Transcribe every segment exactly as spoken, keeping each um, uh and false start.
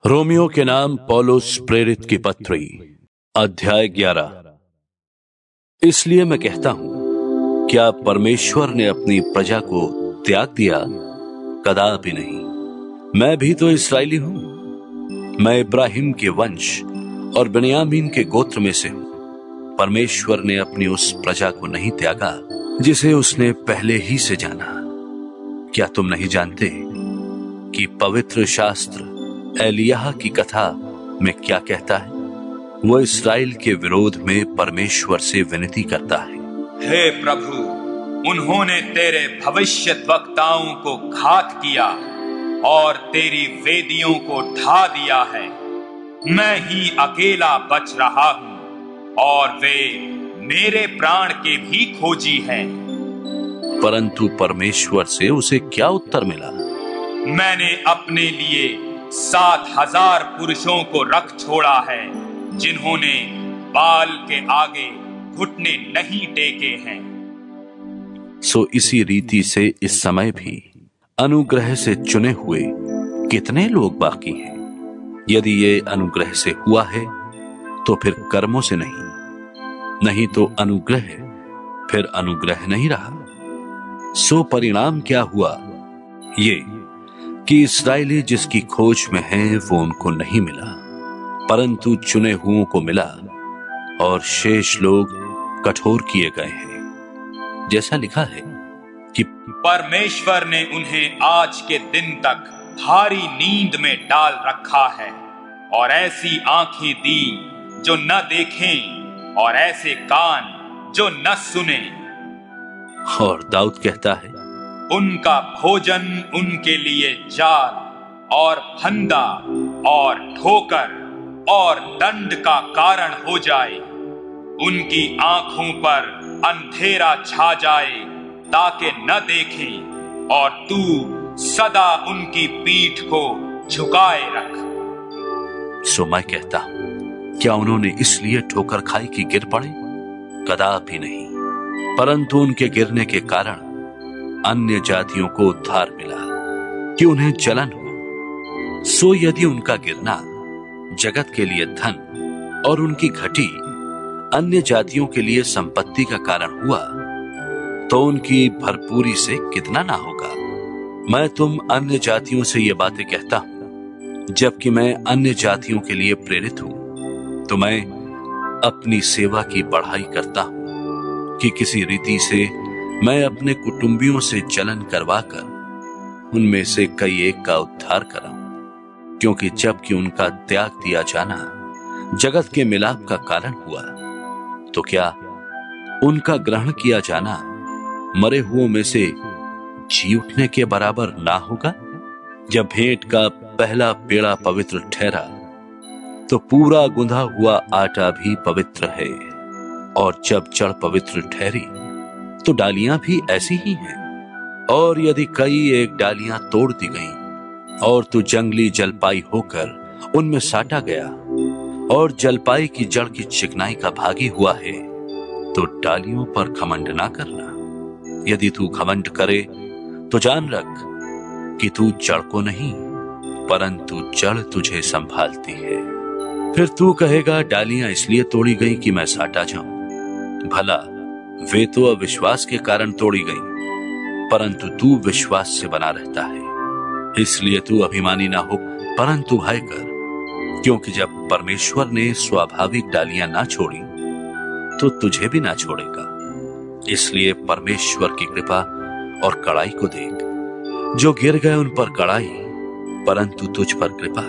Romeo के नाम पौलुस प्रेरित की पत्री अध्याय ग्यारह। इसलिए मैं कहता हूं, क्या परमेश्वर ने अपनी प्रजा को त्याग दिया? कदापि नहीं। मैं भी तो इस्राएली हूं। मैं इब्राहिम के वंश और बिन्यामीन के गोत्र में से हूं। परमेश्वर ने अपनी उस प्रजा को नहीं त्यागा जिसे उसने पहले ही से जाना। क्या तुम नहीं जानते कि पवित्र शास्त्र एलिय्याह की कथा में क्या कहता है? वो इस्राएल के विरोध में परमेश्वर से विनती करता है, हे प्रभु, उन्होंने तेरे भविष्यद्वक्ताओं को घात किया और तेरी वेदियों को ढा दिया है। मैं ही अकेला बच रहा हूं और वे मेरे प्राण के भी खोजी हैं। परंतु परमेश्वर से उसे क्या उत्तर मिला? मैंने अपने लिए सात हजार पुरुषों को रख छोड़ा है, जिन्होंने बाल के आगे घुटने नहीं टेके हैं। सो इसी रीति से इस समय भी अनुग्रह से चुने हुए कितने लोग बाकी हैं। यदि ये अनुग्रह से हुआ है तो फिर कर्मों से नहीं, नहीं तो अनुग्रह फिर अनुग्रह नहीं रहा। सो परिणाम क्या हुआ? ये कि इस्राएली जिसकी खोज में हैं वो उनको नहीं मिला, परंतु चुने हुओं को मिला, और शेष लोग कठोर किए गए हैं। जैसा लिखा है कि परमेश्वर ने उन्हें आज के दिन तक भारी नींद में डाल रखा है, और ऐसी आंखें दी जो न देखें और ऐसे कान जो न सुने। और दाऊद कहता है, उनका भोजन उनके लिए जाल और फंदा और ठोकर और दंड का कारण हो जाए। उनकी आंखों पर अंधेरा छा जाए ताकि न देखें, और तू सदा उनकी पीठ को झुकाए रख। सो मैं कहता हूं, क्या उन्होंने इसलिए ठोकर खाई कि गिर पड़े? कदापि नहीं, परंतु उनके गिरने के कारण अन्य जातियों को उद्धार मिला कि उन्हें जलन हो। सो यदि उनका गिरना जगत के लिए धन और उनकी घटी अन्य जातियों के लिए संपत्ति का कारण हुआ, तो उनकी भरपूरी से कितना ना होगा। मैं तुम अन्य जातियों से ये बातें कहता हूं, जबकि मैं अन्य जातियों के लिए प्रेरित हूं, तो मैं अपनी सेवा की बढ़ाई करता हूं कि किसी रीति से मैं अपने कुटुंबियों से जलन करवाकर उनमें से कई एक का उद्धार कराऊं। क्योंकि जबकि उनका त्याग दिया जाना जगत के मिलाप का कारण हुआ, तो क्या उनका ग्रहण किया जाना मरे हुओं में से जी उठने के बराबर ना होगा? जब भेंट का पहला पेड़ा पवित्र ठहरा, तो पूरा गुंधा हुआ आटा भी पवित्र है, और जब जड़ पवित्र ठहरी तो डालियां भी ऐसी ही हैं। और यदि कई एक डालियां तोड़ दी गईं और तू जंगली जलपाई होकर उनमें साटा गया और जलपाई की जड़ की चिकनाई का भागी हुआ है, तो डालियों पर घमंड ना करना। यदि तू घमंड करे तो जान रख कि तू जड़ को नहीं, परंतु जड़ तुझे संभालती है। फिर तू कहेगा, डालियां इसलिए तोड़ी गई कि मैं साटा जाऊं। भला वे तो अविश्वास के कारण तोड़ी गई, परंतु तू विश्वास से बना रहता है। इसलिए तू अभिमानी ना हो, परंतु भय कर, क्योंकि जब परमेश्वर ने स्वाभाविक डालियां ना छोड़ी, तो तुझे भी ना छोड़ेगा। इसलिए परमेश्वर की कृपा और कड़ाई को देख। जो गिर गए उन पर कड़ाई, परंतु तुझ पर कृपा।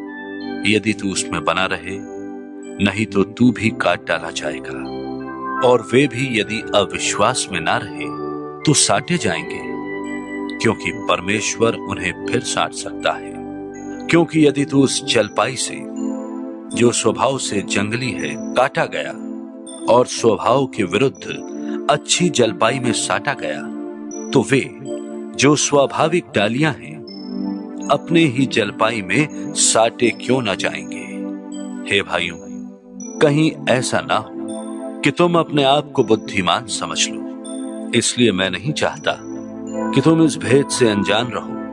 यदि तू उसमें बना रहे, नहीं तो तू भी काट डाला जाएगा। और वे भी यदि अविश्वास में ना रहे तो साटे जाएंगे, क्योंकि परमेश्वर उन्हें फिर साट सकता है। क्योंकि यदि तू उस जलपाई से जो स्वभाव से जंगली है काटा गया और स्वभाव के विरुद्ध अच्छी जलपाई में साटा गया, तो वे जो स्वाभाविक डालियां हैं अपने ही जलपाई में साटे क्यों ना जाएंगे? हे भाइयों, कहीं ऐसा ना हो कि तुम अपने आप को बुद्धिमान समझ लो। इसलिए मैं नहीं चाहता कि तुम इस भेद से अनजान रहो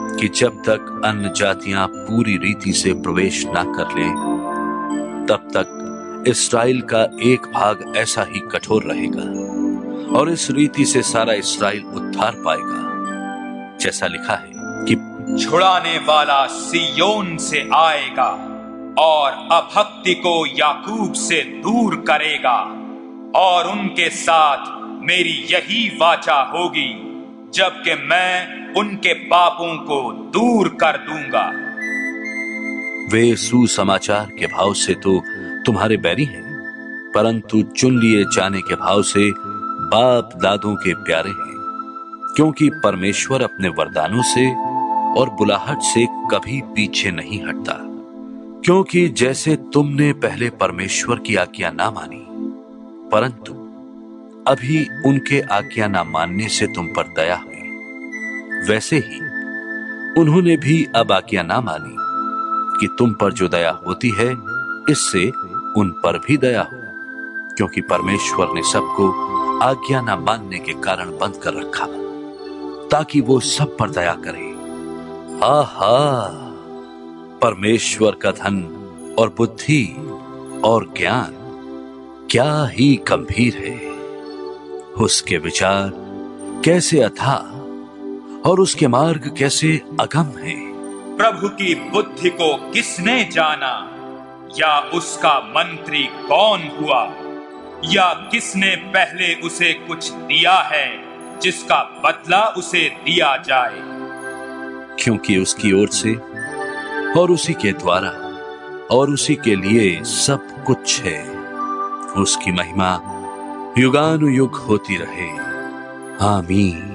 कि जब तक अन्य जातियां पूरी रीति से प्रवेश ना कर लें, तब तक इस्राएल का एक भाग ऐसा ही कठोर रहेगा और इस रीति से सारा इस्राएल उद्धार पाएगा। जैसा लिखा है कि छुड़ाने वाला सियोन से आएगा और अभक्ति को याकूब से दूर करेगा, और उनके साथ मेरी यही वाचा होगी, जबकि मैं उनके पापों को दूर कर दूंगा। वे सुसमाचार के भाव से तो तुम्हारे बैरी हैं, परंतु चुन लिए जाने के भाव से बाप दादों के प्यारे हैं, क्योंकि परमेश्वर अपने वरदानों से और बुलाहट से कभी पीछे नहीं हटता। क्योंकि जैसे तुमने पहले परमेश्वर की आज्ञा ना मानी, परंतु अभी उनके आज्ञा ना मानने से तुम पर दया हुई, वैसे ही उन्होंने भी अब आज्ञा ना मानी कि तुम पर जो दया होती है, इससे उन पर भी दया हो, क्योंकि परमेश्वर ने सबको आज्ञा ना मानने के कारण बंद कर रखा, ताकि वो सब पर दया करे। आहा, परमेश्वर का धन और बुद्धि और ज्ञान क्या ही गंभीर है। उसके विचार कैसे अथाह और उसके मार्ग कैसे अगम है। प्रभु की बुद्धि को किसने जाना, या उसका मंत्री कौन हुआ, या किसने पहले उसे कुछ दिया है जिसका बदला उसे दिया जाए। क्योंकि उसकी ओर से और उसी के द्वारा और उसी के लिए सब कुछ है। उसकी महिमा युगानुयुग होती रहे। आमीन।